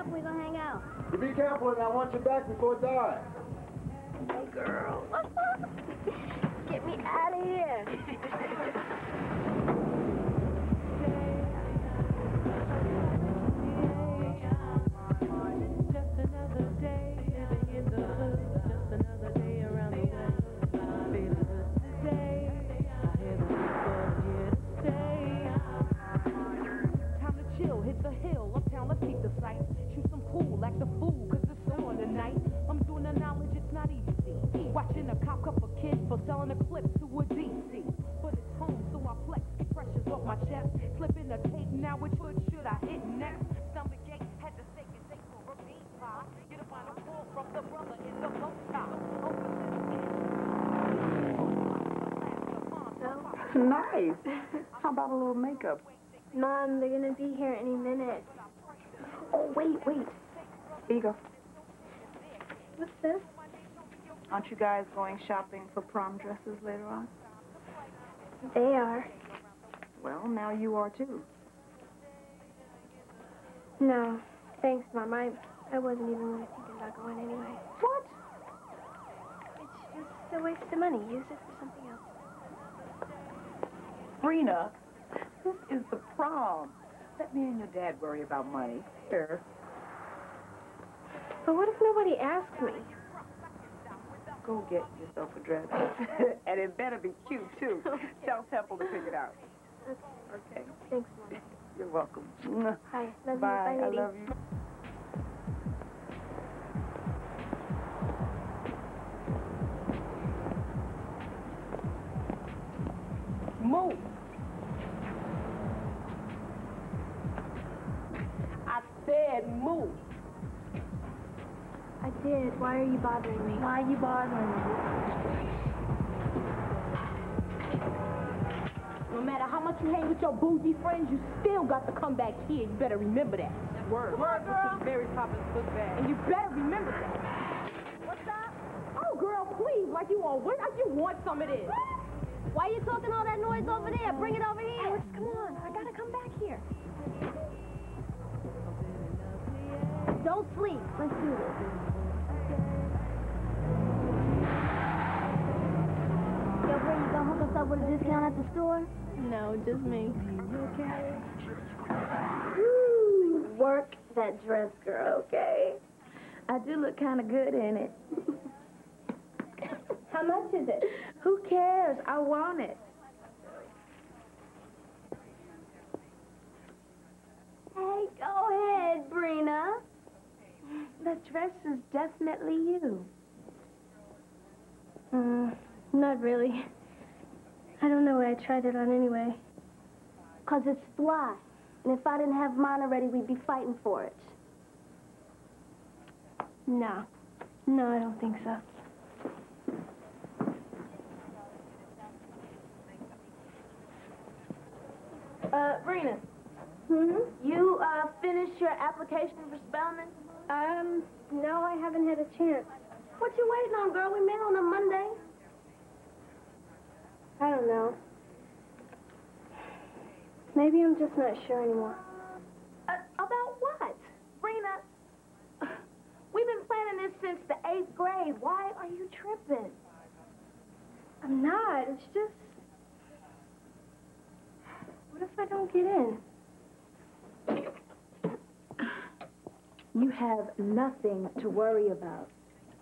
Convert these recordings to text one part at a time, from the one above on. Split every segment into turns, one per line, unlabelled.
We gonna hang out.
You be careful, and I want you back before dark.
Hey, girl. What's up? Get me out of here.
Selling a clip to a DC, but it's home, so I flex, get pressures off my chest, slip in the tape, now which foot should I hit next? Stomach ache, had to take it, take for a beat pie, get a final call from the brother in the boat top.
Nice. How about a little makeup?
Mom, they're gonna be here any minute.
Oh, wait. Here you go.
What's this?
Aren't you guys going shopping for prom dresses later on?
They are.
Well, now you are too.
No, thanks, Mom. I wasn't even really thinking about going anyway.
What?
It's just a waste of money. Use it for something else.
Breena, this is the prom. Let me and your dad worry about money. Sure.
But what if nobody asks me?
Go get yourself a dress. And it better be cute, too. Tell Temple to pick it out. Okay.
Thanks, Mom.
You're welcome.
Bye. Love
Bye.
you. Bye,
I
lady.
love you.
Move. I said move.
I did. Why are you bothering me?
Why are you bothering me?
No matter how much you hang with your bougie friends, you still got to come back here. You better remember that. Word. Word, girl. Very poppin' book bag. And you better remember that. What's up? Oh, girl, please. Like you want some of this.
Why are you talking all that noise over there? Bring it over here. Alex, come on. I gotta come back here. Don't sleep. Let's do this. Yo, Bree, you gonna hook us up with a discount at the store?
No, just me.
Woo, work that dress, girl, okay?
I do look kind of good in it.
How much is it?
Who cares? I want it.
Hey, go ahead, Breena.
That dress is definitely you.
Not really. I don't know why I tried it on anyway. 'Cause it's fly. And if I didn't have mine already, we'd be fighting for it. No. No, I don't think so.
Breena,
You,
finished your application for Spelman?
no, I haven't had a chance. What you waiting on, girl? We met on a Monday. I don't know. Maybe I'm just not sure anymore.
About what? Breena, we've been planning this since the 8th grade. Why are you tripping?
I'm not. It's just... What if I don't get in?
You have nothing to worry about.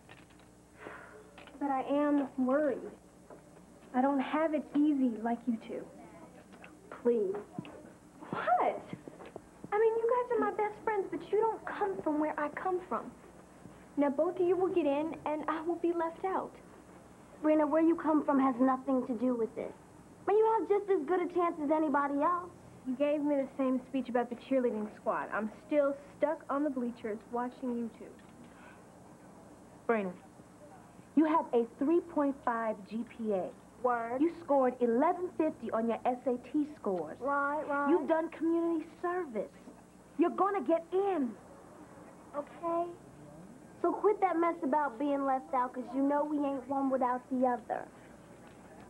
But I am worried. I don't have it easy like you two.
Please.
What? I mean, you guys are my best friends, but you don't come from where I come from. Now, both of you will get in, and I will be left out.
Breena, where you come from has nothing to do with it. I mean, you have just as good a chance as anybody else.
You gave me the same speech about the cheerleading squad. I'm still stuck on the bleachers watching you two.
Breena, you have a 3.5 GPA.
Word.
You scored 1150 on your SAT scores.
Right.
You've done community service. You're gonna get in.
Okay? So quit that mess about being left out, because you know we ain't one without the other.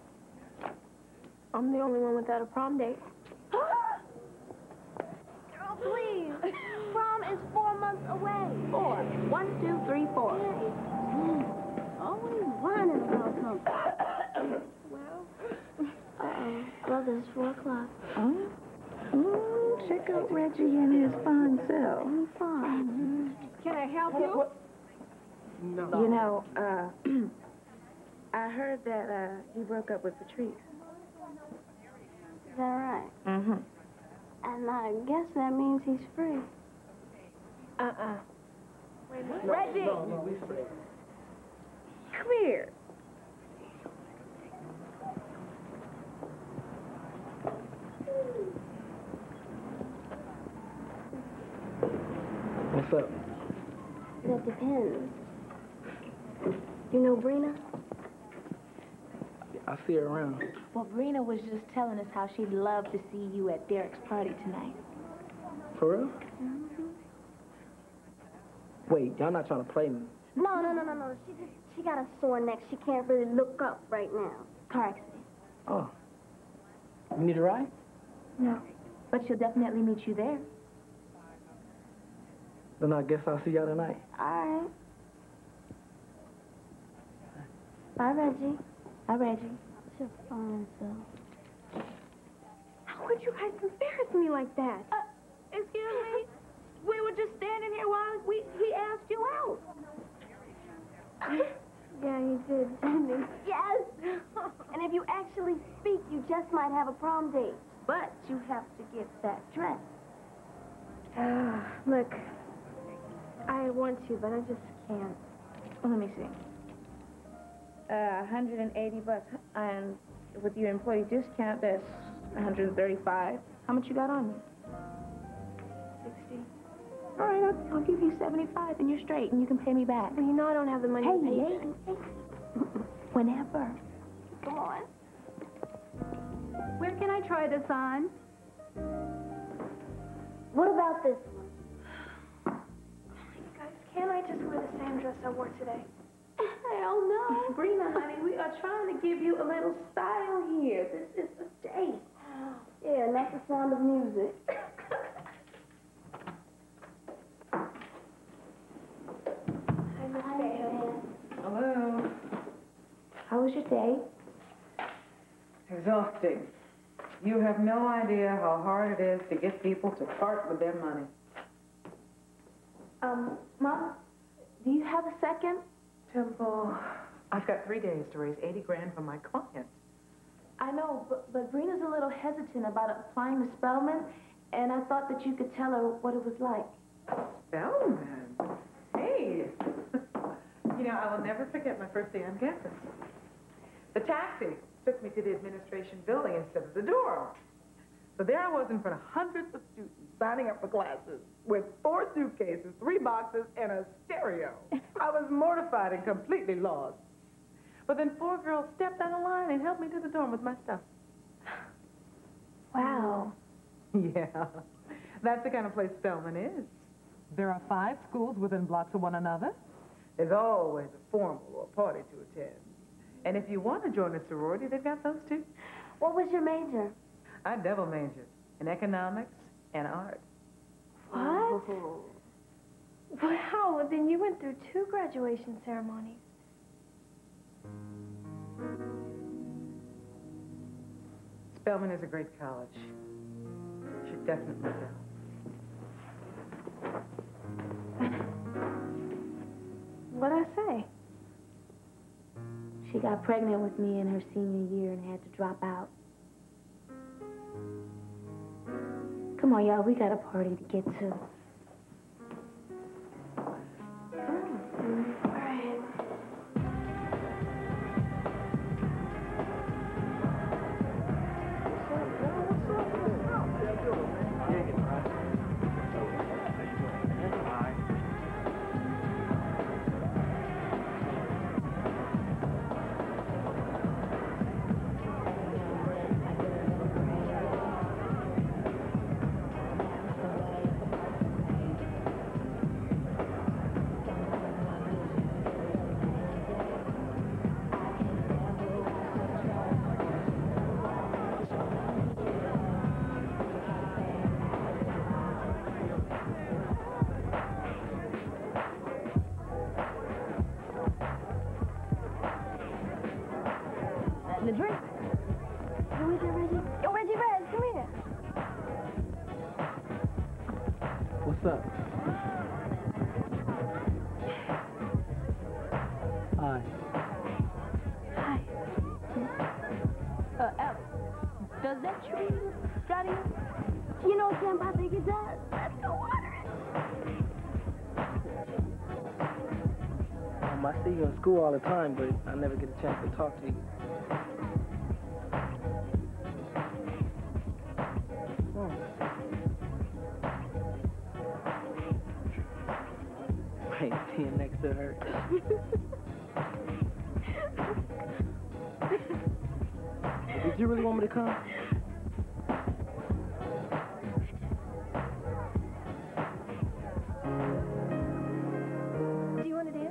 I'm the only one without a prom date.
Girl, please. Prom is 4 months away.
4. 1, 2, 3, 4.
Always whining about something. Well, it's 4 o'clock.
Check out Reggie and his fine self.
I'm fine.
Can I help you?
No.
You know, I heard that he broke up with Patrice.
Is that right?
Mm-hmm.
And I guess that means he's free.
Reggie!
No, we straight.
Come here.
What's up?
That depends. You know Breena?
I see her around.
Well, Breena was just telling us how she'd love to see you at Derek's party tonight.
For real? Wait, y'all not trying to play me?
No. She got a sore neck. She can't really look up right now.
Car accident.
Oh. You need a ride?
No. But she'll definitely meet you there.
Then I guess I'll see y'all tonight.
All right. Bye, Reggie.
Hi, Reggie.
She'll find so.
How could you guys embarrass me like that?
Excuse me? We were just standing here while he asked you out.
Yeah, he did, didn't he? Yes! And if you actually speak, you just might have a prom date.
But you have to get that dress.
Look, I want to, but I just can't.
Well, let me see. $180, and with your employee discount, that's $135. How much you got on me?
60.
All right, I'll give you 75, and you're straight, and you can pay me back.
Well, you know I don't have the money to pay.
Hey. Whenever.
Come on.
Where can I try this on?
What about this one?
Guys, can't I just wear the same dress I wore today?
Hell no. Breena, honey, we are trying to give you a little style here. This is a date.
Yeah, and that's the sound of music.
I miss Dad.
Hello.
How was your day?
Exhausting. You have no idea how hard it is to get people to part with their money.
Mom, do you have a second?
Temple, I've got 3 days to raise 80 grand for my client.
I know, but Breena's a little hesitant about applying to Spelman, and I thought that you could tell her what it was like.
Spelman? Hey. You know, I will never forget my first day on campus. The taxi took me to the administration building instead of the dorm. So there I was in front of hundreds of students signing up for classes with 4 suitcases, 3 boxes, and a stereo. I was mortified and completely lost. But then 4 girls stepped on the line and helped me to the dorm with my stuff.
Wow.
Yeah, that's the kind of place Spelman is.
There are 5 schools within blocks of one another.
There's always a formal or a party to attend. And if you want to join a sorority, they've got those too.
What was your major?
I double majored in economics and art.
What? Wow, then you went through 2 graduation ceremonies.
Spelman is a great college. You should definitely go.
What'd I say?
She got pregnant with me in her senior year and had to drop out. Come on, y'all, we got a party to get to.
getting a drink.
Who is it, Reggie? Yo, Reggie Reg, come here.
What's up? Hi.
Hi. Alex, does that tree got you?
You know, Sam, I think it does. Let's go water it.
I see you in school all the time, but I never get a chance to talk to you. Oh. Wait, being next to her. Did you really want me to come?
Do you want to dance?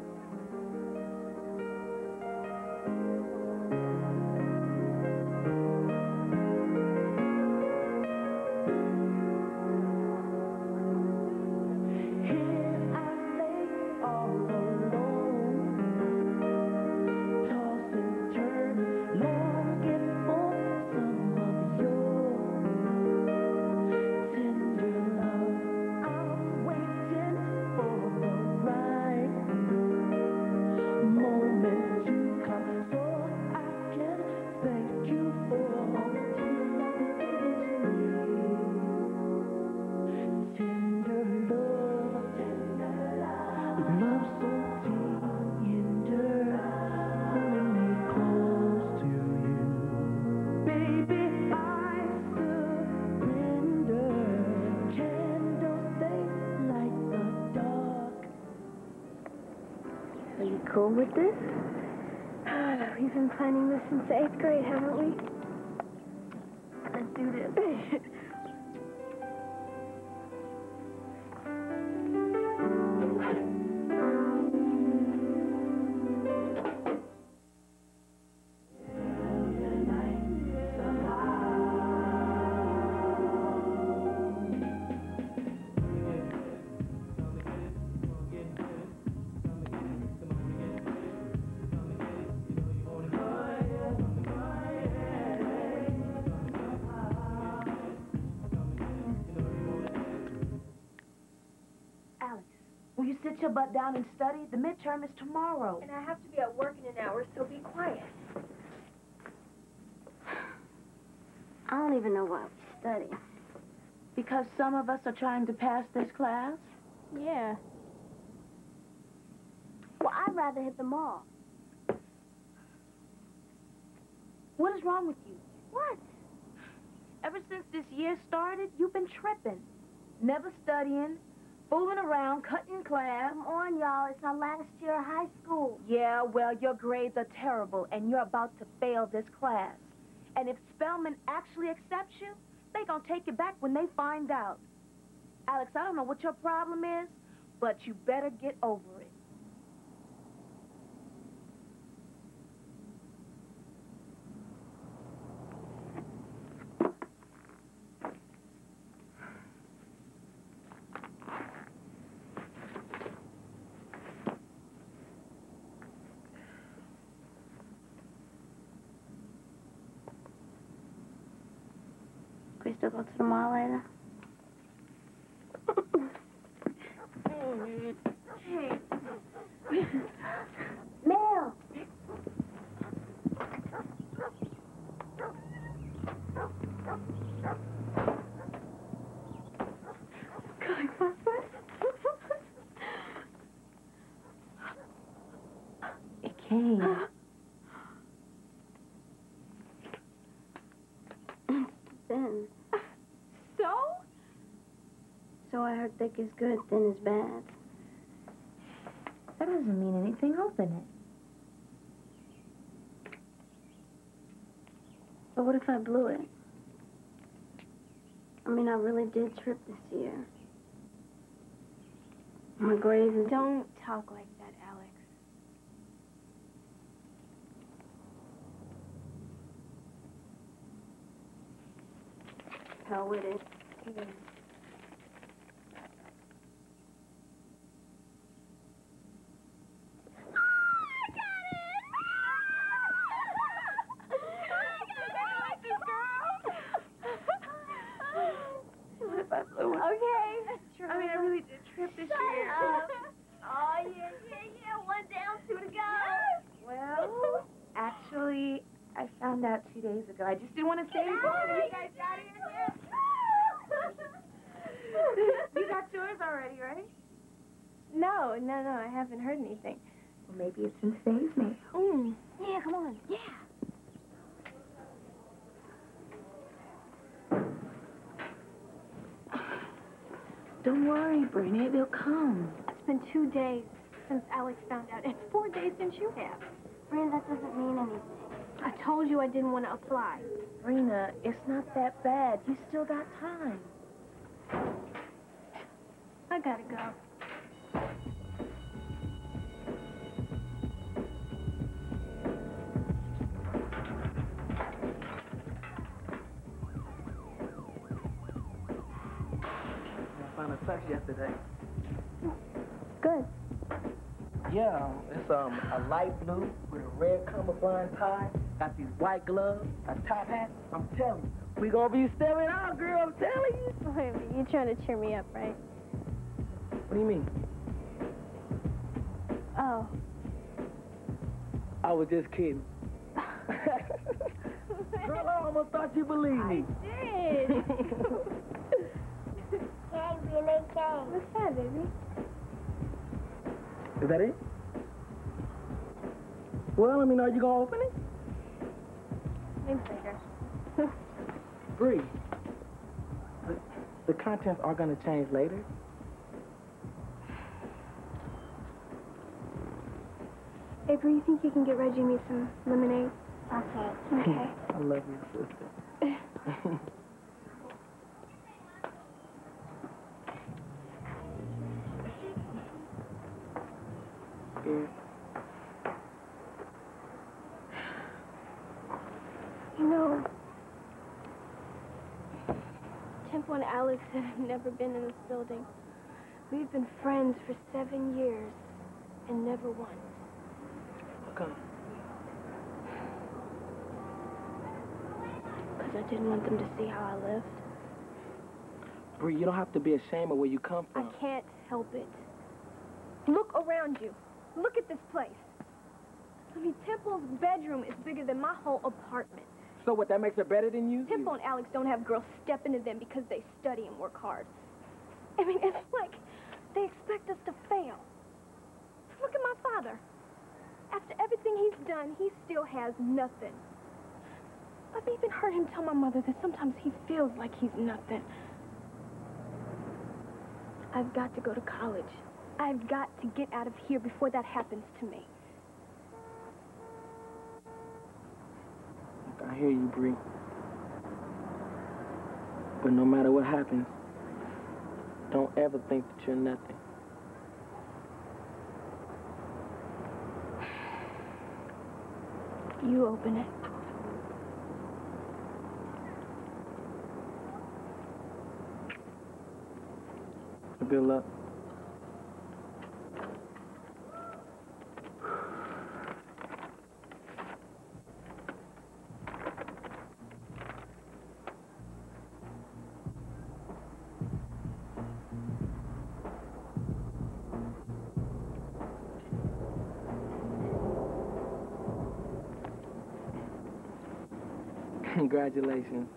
Cool with this? We've been planning this since 8th grade, haven't we? Let's do this.
Will you sit your butt down and study? The midterm is tomorrow.
And I have to be at work in an hour, so be quiet.
I don't even know why we study.
Because some of us are trying to pass this class?
Yeah.
Well, I'd rather hit the mall.
What is wrong with you?
What?
Ever since this year started, you've been tripping. Never studying, fooling around, cutting class.
Come on, y'all. It's our last year of high school.
Yeah, well, your grades are terrible, and you're about to fail this class. And if Spelman actually accepts you, they're gonna take you back when they find out. Alex, I don't know what your problem is, but you better get over it.
We still go to the mall later? Mel!
It came.
Thin.
So?
So I heard thick is good, thin is bad.
That doesn't mean anything. Open it.
But what if I blew it? I mean, I really did trip this year. My grades is...
Don't talk like that, Alex.
Hell with it.
I found out 2 days ago. I just didn't want to say anything. You guys got here yet? You got yours already, right?
No, I haven't heard anything.
Well, maybe it's in Faye's mail.
Yeah, come on. Yeah.
Don't worry, Breena. They'll come.
It's been 2 days since Alex found out. It's 4 days since you have.
Brenda, that doesn't mean anything.
I told you I didn't want to apply.
Breena, it's not that bad. You still got time.
I gotta go.
I found a tux yesterday.
Good.
Yeah, it's a light blue with a red camouflage tie. Got these white gloves, a top hat. I'm telling you, we gonna be stepping out, girl. I'm telling you.
Wait a minute, you're trying to cheer me up, right?
What do you mean?
Oh.
I was just kidding. Girl, I almost thought you believed me.
I did.
Hey, really, Kay.
What's that, baby?
Is that it? Well, let me know. You gonna open it?
Maybe later.
Bree, the contents are gonna change later.
April, you think you can get Reggie me some lemonade?
Okay.
I love you, sister. Yeah.
You know, Temple and Alex have never been in this building. We've been friends for 7 years, and never once.
Okay.
Because I didn't want them to see how I lived.
Bree, you don't have to be ashamed of where you come from.
I can't help it. Look around you. Look at this place. I mean, Temple's bedroom is bigger than my whole apartment.
So what, that makes her better than you?
Temple and Alex don't have girls step into them because they study and work hard. I mean, it's like they expect us to fail. Look at my father. After everything he's done, he still has nothing. I've even heard him tell my mother that sometimes he feels like he's nothing. I've got to go to college. I've got to get out of here before that happens to me.
I hear you, Bree. But no matter what happens, don't ever think that you're nothing.
You open it.
Good luck. Congratulations.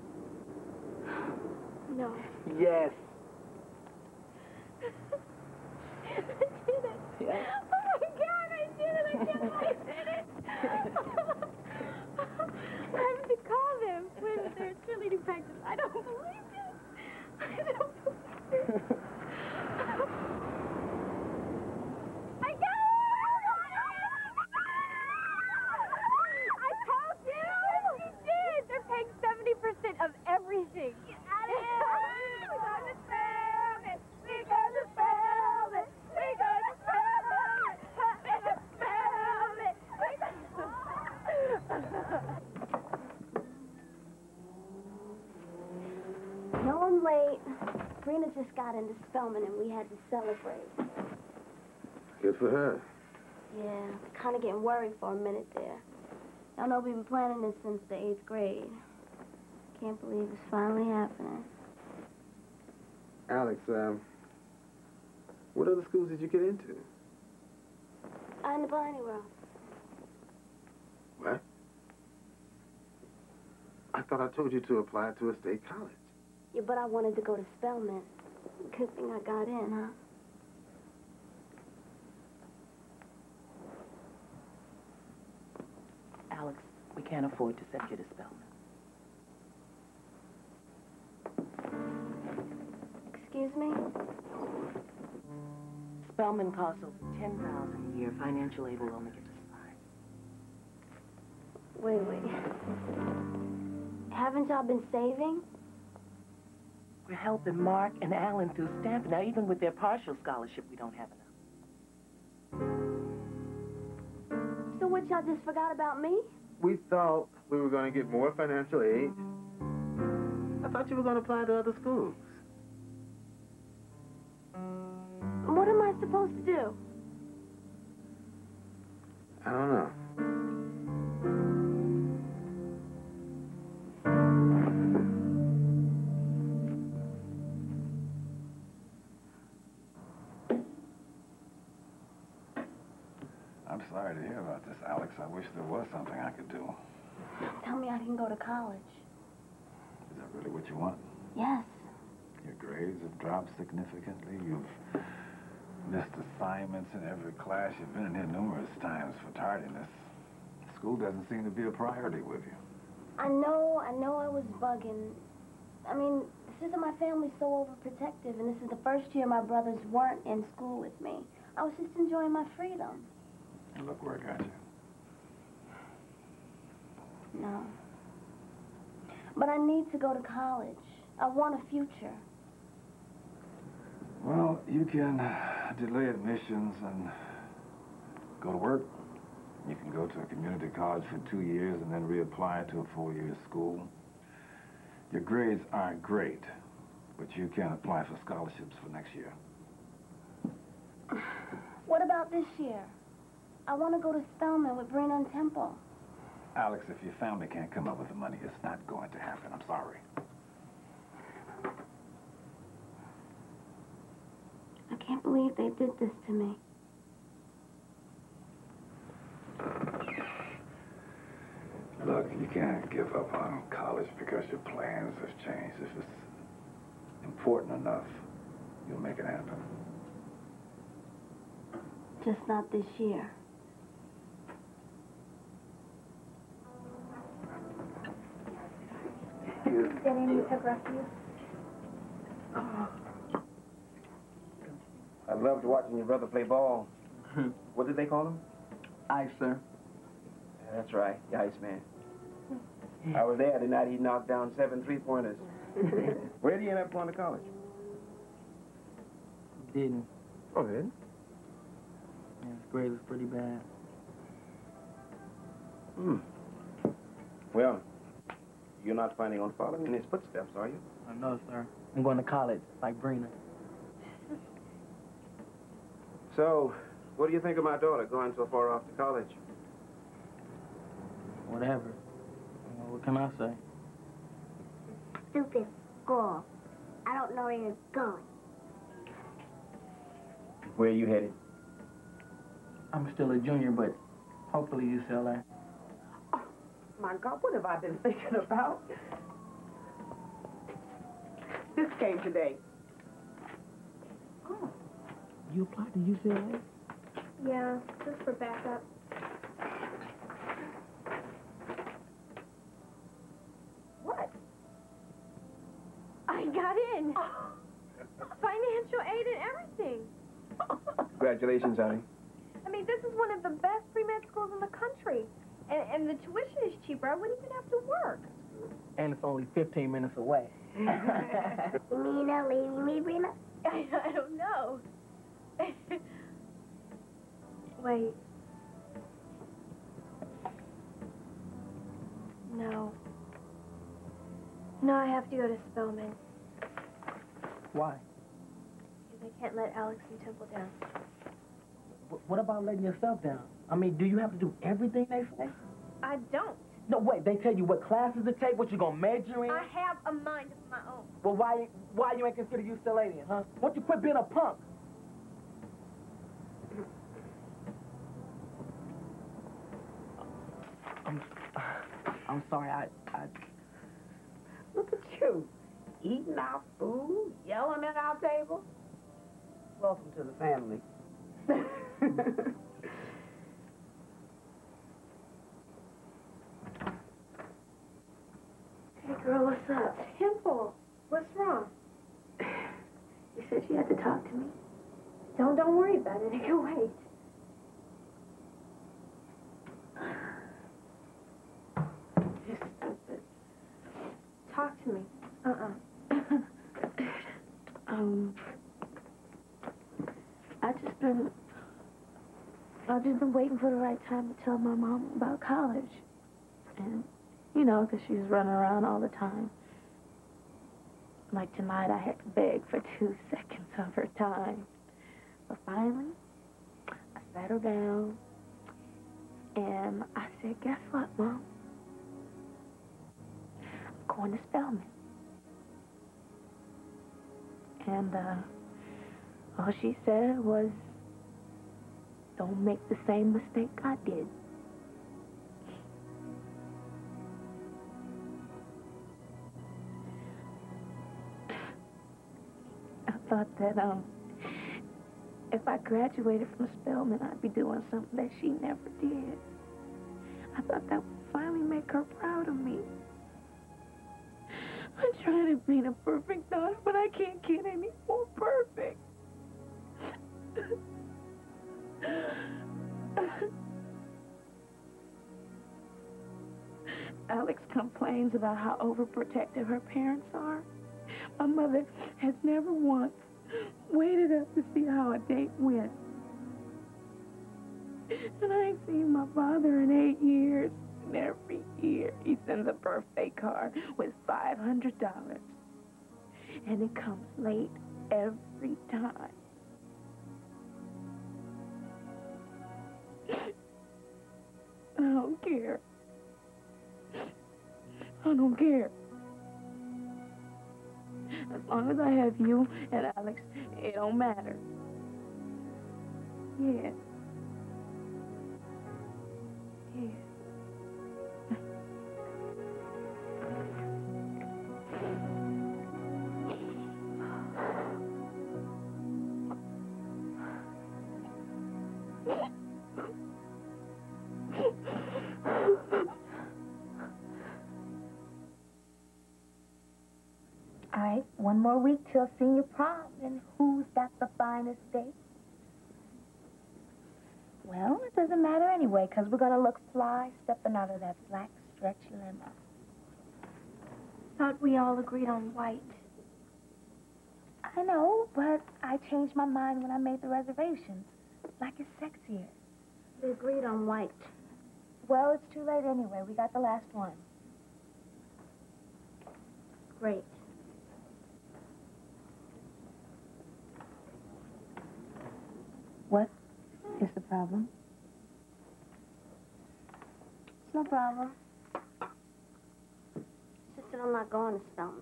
No.
Yes.
I did it.
Yeah.
Oh my God, I did it. I can't believe I did it. I'm having to call them when they're cheerleading practice. I don't believe it. I don't believe it. I got it! I told you! You did! They're paying 70% of everything. Get out of here! We're going to spell it! We're going to spell it! We're going to spell it! We're going to spell it!
No, I'm late. Breena just got into Spelman and we had to celebrate.
Good for her.
Yeah, kind of getting worried for a minute there. Y'all know we've been planning this since the 8th grade. Can't believe it's finally happening.
Alex, what other schools did you get into?
In the Barney World.
What? I thought I told you to apply to a state college.
Yeah, but I wanted to go to Spelman. Good thing I got in, huh?
Alex, we can't afford to send you to Spelman.
Excuse me?
Spelman costs over $10,000 a year. Financial aid will only get us 5.
Wait. Haven't y'all been saving?
We're helping Mark and Alan through Stanford. Now, even with their partial scholarship, we don't have enough.
So what, y'all just forgot about me?
We thought we were going to get more financial aid. I thought you were going to apply to other schools.
What am I supposed to do?
I don't know.
I'm sorry to hear about this, Alex. I wish there was something I could do.
Tell me I can go to college.
Is that really what you want?
Yes.
Your grades have dropped significantly. You've missed assignments in every class. You've been in here numerous times for tardiness. School doesn't seem to be a priority with you.
I know I was bugging. I mean, since my family's so overprotective, and this is the first year my brothers weren't in school with me, I was just enjoying my freedom.
And look where it got you.
No. But I need to go to college. I want a future.
Well, you can delay admissions and go to work. You can go to a community college for 2 years and then reapply to a 4-year school. Your grades aren't great, but you can apply for scholarships for next year.
What about this year? I want to go to Spelman with Breena and Temple.
Alex, if your family can't come up with the money, it's not going to happen. I'm sorry.
I can't believe they did this to me.
Look, you can't give up on college because your plans have changed. If it's important enough, you'll make it happen.
Just not this year.
Danny, you took refuse?
I loved watching your brother play ball. What did they call him?
Ice, sir.
Yeah, that's right, the Iceman. I was there the night he knocked down 7 3-pointers. Where did he end up going to college?
Didn't.
Oh, he didn't?
Yeah, his grade was pretty bad.
Well, you're not planning on following in his footsteps, are you?
No, sir. I'm going to college, like Breena.
So, what do you think of my daughter going so far off to college?
Whatever. Well, what can I say?
Stupid school. I don't know where you're going.
Where are you headed?
I'm still a junior, but hopefully UCLA.
Oh, my God, what have I been thinking about? This came today.
Oh, you applied to UCLA?
Yeah, just for backup.
What?
I got in. Financial aid and everything.
Congratulations, honey.
I mean, this is one of the best pre-med schools in the country. And the tuition is cheaper. I wouldn't even have to work.
And it's only 15 minutes away.
You mean not leaving me, Breena?
I don't know. Wait. No. No, I have to go to Spelman.
Why?
Because I can't let Alex and Temple down.
What about letting yourself down? I mean, do you have to do everything they say?
I don't.
No, wait, they tell you what classes to take, what you're going to major in?
I have a mind of my own.
Well, why you ain't consider UCLA then, huh? Why don't you quit being a punk? I'm sorry,
you. Eating our food, yelling at our table. Welcome to the family.
Hey, girl, what's up?
Temple, what's wrong?
You said you had to talk to me.
Don't worry about it. It can wait.
You're stupid.
Talk to me.
I've just been waiting for the right time to tell my mom about college. And, you know, 'cause she's running around all the time. Like tonight, I had to beg for 2 seconds of her time. But finally, I sat her down, and I said, guess what, Mom? I'm going to Spelman. And, all she said was, don't make the same mistake I did. I thought that, if I graduated from Spelman, I'd be doing something that she never did. I thought that would finally make her proud of me. I'm trying to paint a perfect daughter, but I can't get any more perfect. Alex complains about how overprotective her parents are. My mother has never once waited up to see how a date went. And I ain't seen my father in 8 years. And every year he sends a birthday card with $500. And it comes late every time. I don't care. I don't care. As long as I have you and Alex, it don't matter. Yeah. Yeah.
All right, one more week till senior prom, and who's got the finest date? Well, it doesn't matter anyway, because we're going to look fly stepping out of that black stretch limo.
Thought we all agreed on white.
I know, but I changed my mind when I made the reservations. Black is sexier.
We agreed on white.
Well, it's too late anyway. We got the last one.
Great.
What is the problem?
It's no problem. It's just that I'm not going to Spelman.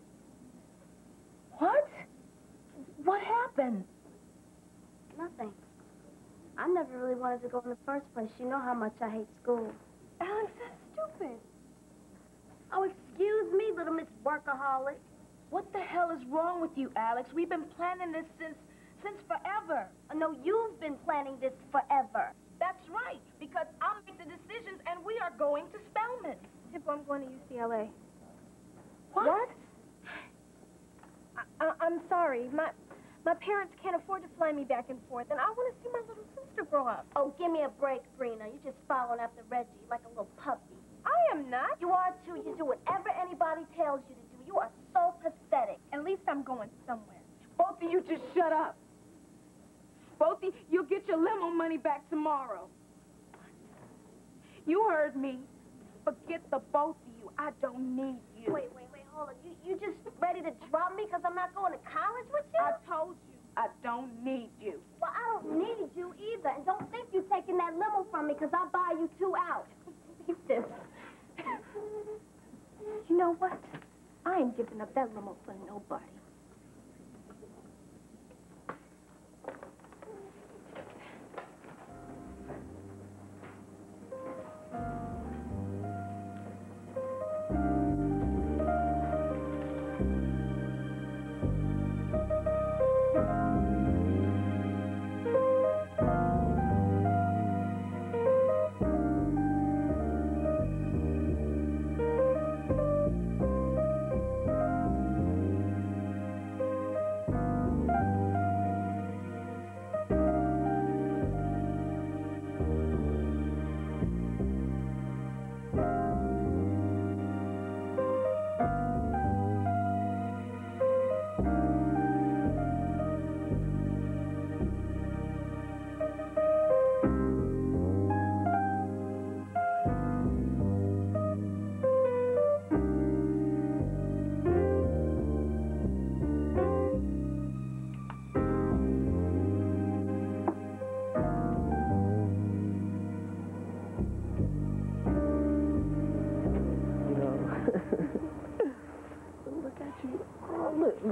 What? What happened?
Nothing. I never really wanted to go in the first place. You know how much I hate school.
Alex, that's stupid.
Oh, excuse me, little Miss Workaholic.
What the hell is wrong with you, Alex? We've been planning this since forever.
No, you've been planning this forever.
That's right, because I'll make the decisions and we are going to Spelman.
Temple, I'm going to UCLA.
What?
I'm sorry. My parents can't afford to fly me back and forth, and I want to see my little sister grow up.
Oh, give me a break, Breena. You're just following after Reggie like a little puppy.
I am not.
You are, too. You do whatever anybody tells you to do. You are so pathetic.
At least I'm going somewhere.
Both of you just shut up. Both of you, you'll get your limo money back tomorrow. You heard me. Forget the both of you. I don't need you.
Wait, hold on. You just ready to drop me because I'm not going to college with you?
I told you, I don't need you.
Well, I don't need you either. And don't think you're taking that limo from me because I'll buy you 2 out.
Leave this. You know what? I ain't giving up that limo for nobody.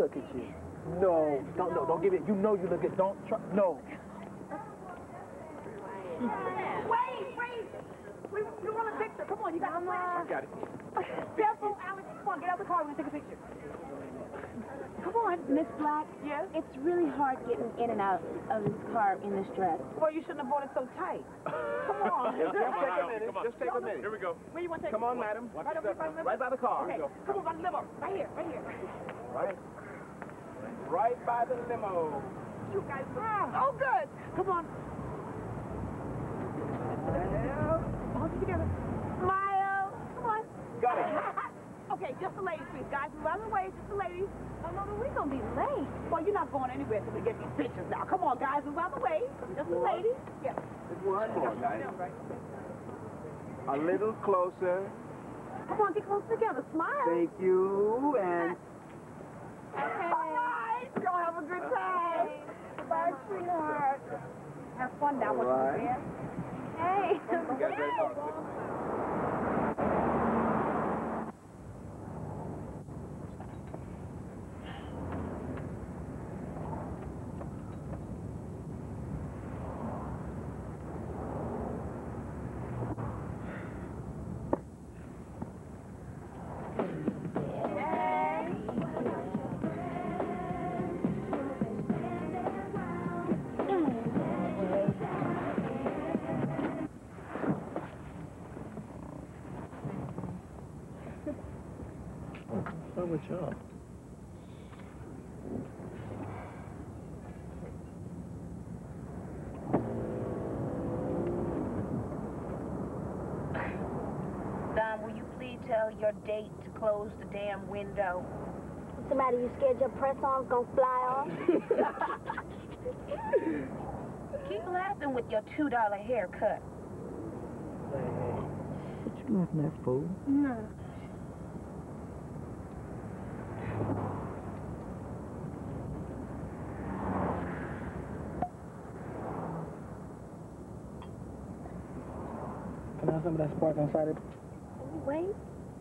look at you. No, don't give it. You know you look at. Don't try. No.
Wait. You want a picture? Come on, you got a flash?
I got it.
Careful, Alex. Come on, get out of the car. We're going to take a picture.
Come on, Miss Black.
Yes?
It's really hard getting in and out of this car in this dress.
Well, you shouldn't have bought it so tight. Come on.
Just take a minute. Just take a minute.
Here we go.
Where you want to take
Come on, madam.
Right over by the limo?
Right by the car.
Okay. Come on, by the limo. Right here.
Right by the limo.
You guys oh, good. Come on. Hold it together. Smile. Come on.
Got it.
Okay, just the ladies, please. Guys, move out of the way. Just the ladies.
Oh, no, we're going to be late.
Well, you're not going anywhere until we get these pictures now. Come on, guys, move out of the way. Just the ladies. Yeah.
One more, guys. A little closer.
Come on, get close together. Smile.
Thank you, and...
Okay. All right. Go have a good time. Bye, sweetheart. Have fun now.
All right.
Hey.
You guys ready for it?
What's with y'all?
Don, will you please tell your date to close the damn window?
Somebody, you scared your press-on's gonna fly off?
Keep laughing with your $2 haircut.
Hey, what you laughing at, fool?
No.
Can I have some of that spark inside it?
Wait.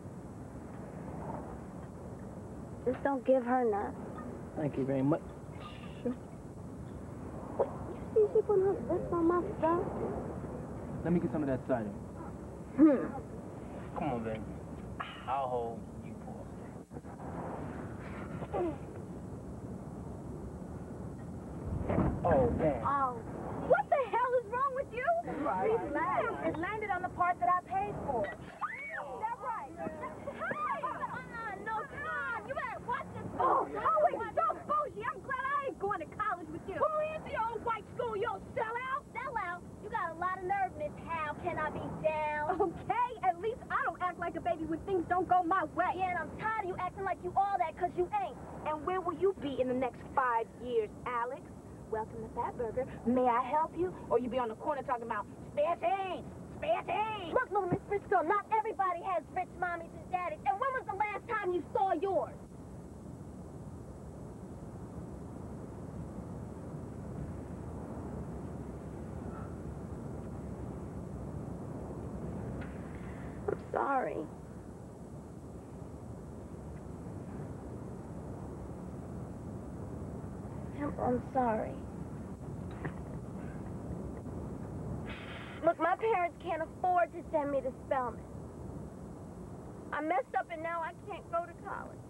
Just don't give her none.
Thank you very much.
Wait, you see she put her lips on my stuff?
Let me get some of that cider. Come on, baby. I'll hold you pour. Oh, man.
Oh. What the hell is wrong with you?
Right.
It landed on the part that I paid for.
That's right. Hey! No time. You better watch this. Oh, it's so bougie. I'm glad I ain't going to college with you. Who is the old white school? You don't sell out? Sell out? You got a lot of nerve, Miss How can I be down? Okay, at least I don't act like a baby when things don't go my way. Yeah, and I'm tired of you acting like you all that because you ain't.
And where will you be in the next 5 years, Alex? Welcome to Fatburger. May I help you? Or you be on the corner talking about spare change, spare change.
Look, little Miss Frisco, not everybody has rich mommies and daddies. And when was the last time you saw yours? I'm sorry. I'm sorry. Look, my parents can't afford to send me to Spelman. I messed up and now I can't go to college.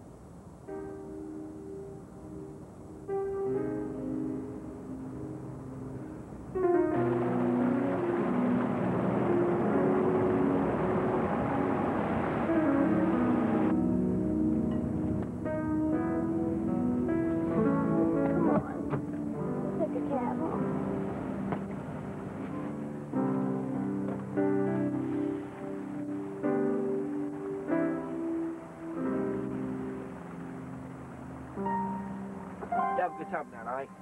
Have a good time now, all right?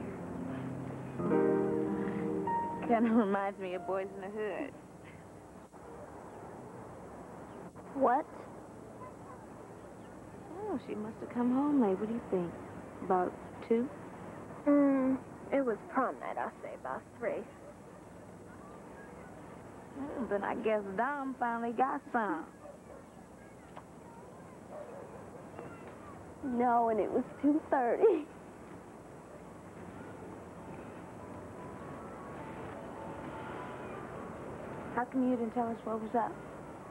Kind of reminds me of Boys in the Hood. What? Oh, she must have come home late. What do you think? About 2?
It was prom night, I'll say, about 3.
Then I guess Dom finally got some.
No, and it was 2:30.
How come you didn't tell us what was up?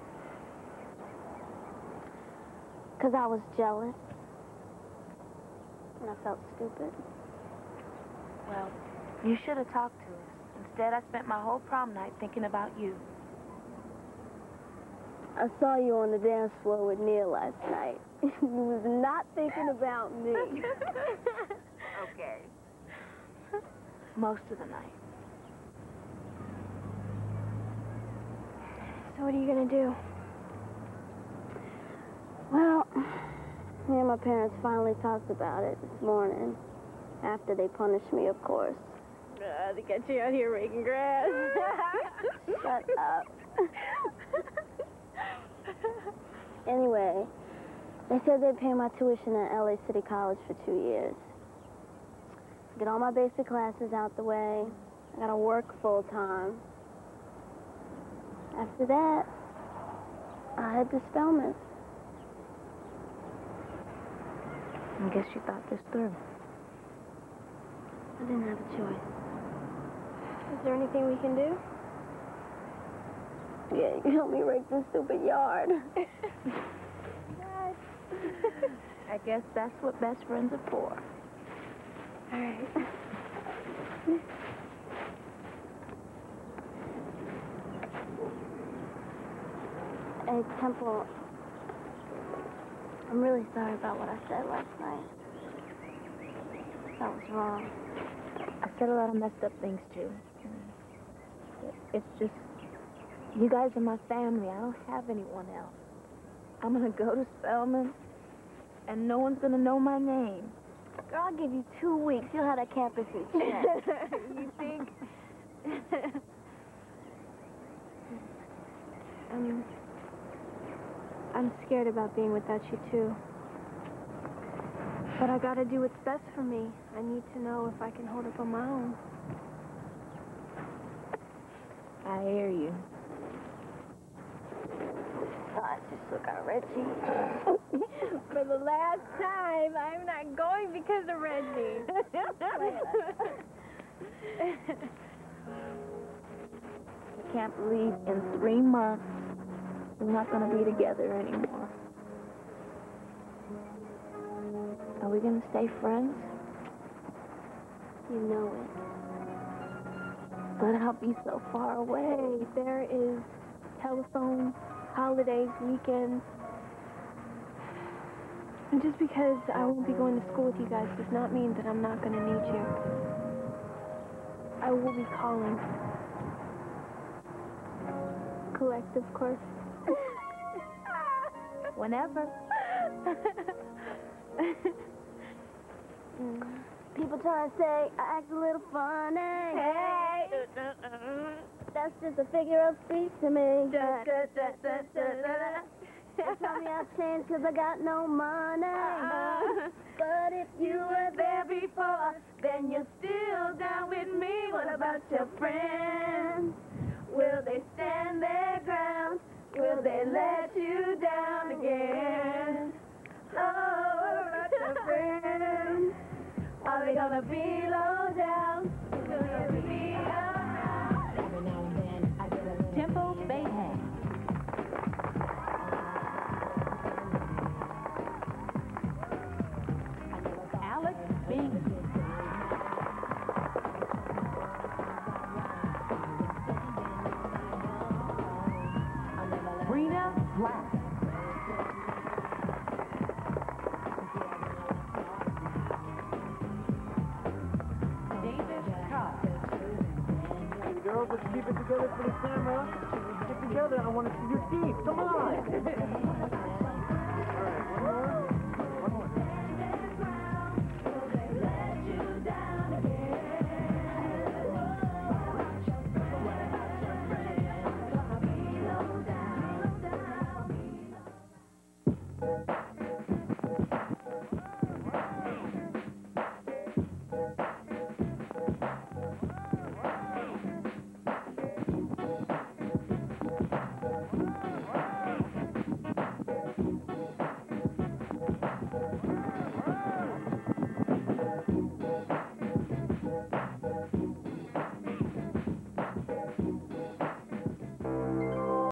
Because I was jealous. And I felt stupid.
Well, you should have talked to us. Instead, I spent my whole prom night thinking about you.
I saw you on the dance floor with Neil last night. You was not thinking about me.
Okay. Most of the night.
So what are you going to do? Well, me and my parents finally talked about it this morning. After they punished me, of course. They got you out here raking grass. Shut up. Anyway, they said they'd pay my tuition at LA City College for 2 years. Get all my basic classes out the way. I gotta work full time. After that, I head to Spelman.
I guess you thought this through.
I didn't have a choice. Is there anything we can do? Yeah, you can help me rake this stupid yard.
I guess that's what best friends are for.
All right. Hey, Temple, I'm really sorry about what I said last night. That was wrong.
I said a lot of messed up things, too. It's just, you guys are my family. I don't have anyone else. I'm going to go to Spelman, and no one's going to know my name.
Girl, I'll give you 2 weeks. You'll have that campus in check. You think? I'm scared about being without you, too. But I gotta do what's best for me. I need to know if I can hold up on my own.
I hear you.
I just look at Reggie. For the last time, I'm not going because of Reggie.
I can't believe in 3 months we're not going to be together anymore. Are we going to stay friends?
You know it.
But I'll be so far away.
There is telephone, holidays, weekends. And just because I won't be going to school with you guys does not mean that I'm not going to need you. I will be calling. Collective course.
Whenever.
People try to say I act a little funny. Hey! That's just a figure of speech to me. They tell me I've changed because I got no money. But if you were there before, then you're still down with me. What about your friends? Will they stand their ground? Will they let you down again? Oh, what about your friends? Are they gonna be low down? Will they be around? Every now and then I get a little
Tempo, bass. Alex, Bing. Breena, Black.
Hey, girls, let's keep it together for the camera. Get together. I want to see your teeth. Come on.